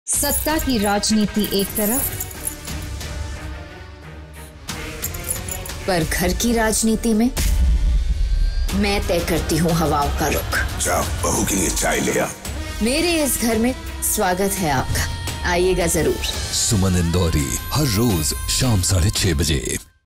सत्ता की राजनीति एक तरफ, पर घर की राजनीति में मैं तय करती हूँ हवाओं का रुख। जाओ बहू के लिए चाय ले आ। मेरे इस घर में स्वागत है आपका, आइएगा जरूर। सुमन इंदौरी हर रोज शाम 6:30 बजे।